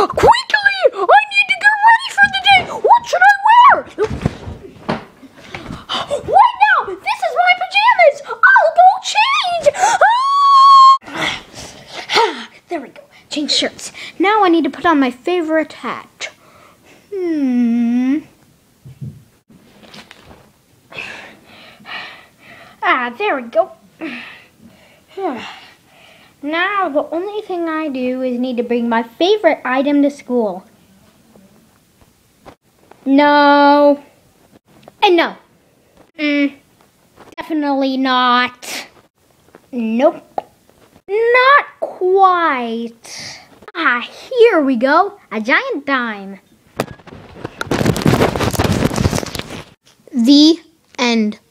Quickly! I need to get ready for the day! What should I wear? Wait now! This is my pajamas! I'll go change! There we go. Change shirts. Now I need to put on my favorite hat. There we go. Now the only thing I do is need to bring my favorite item to school. No. And no. Definitely not. Nope. Not quite. Here we go. A giant dime. The end.